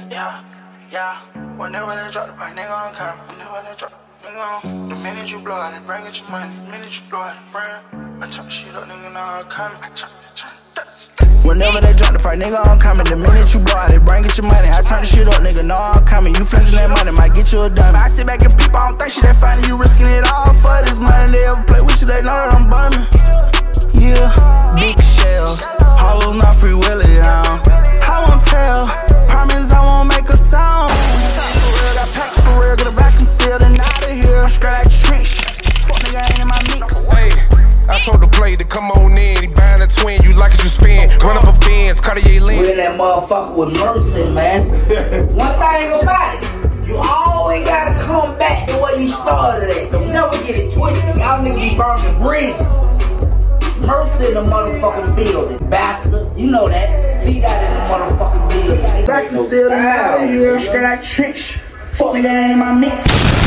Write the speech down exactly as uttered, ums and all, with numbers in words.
Yeah, yeah. Whenever they drop the pipe, nigga on camera. Whenever they drop, nigga on. The minute you blow out, they bring it your money. The minute you blow out, they bring. I turn shit up, nigga, now I'm coming. I turn, I turn. Whenever they drop the price, nigga, I'm coming. The minute you blow out, they bring it your money. I turn the shit up, nigga, know I'm coming. You flexing that money, might get you a diamond. I sit back and peep, I don't think shit that funny. You risking it all for this money. They ever play with you, they know that I'm bumming. Yeah, big shells, hollow, not free willie down. I won't tell, promise I won't make a sound. For real, got packs for real, get a vacuum sealed and out of here. Straight like trench, fuck nigga ain't in my mix. Hey, I told the play to come on in. He buying a twin, you like it, you spin. Run up a Benz, Cartier lens. We in that motherfucker with Mercy, man. One thing about it, you always gotta come back to where you started at. Don't never get it twisted. Y'all niggas be burning bridges. Mercy in the motherfucking building, bastard. You know that. See that in the motherfucking building. Back to still out of here. Straight like trench. Fuck nigga ain't in my mix.